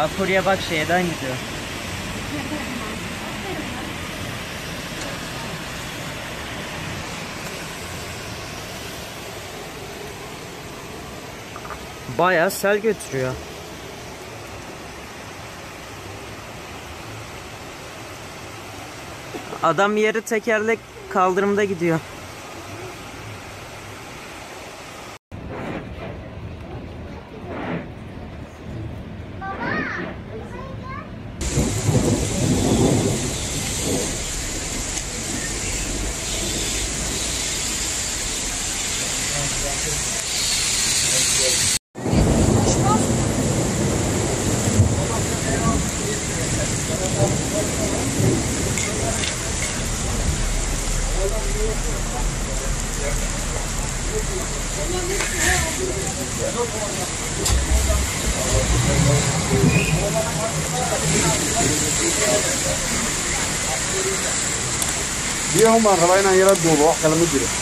Kurye bak şeyden gidiyor. Bayağı sel götürüyor. Adam yarı tekerlek kaldırımda gidiyor. Dia هم راينا يردوا واحد كلام يجري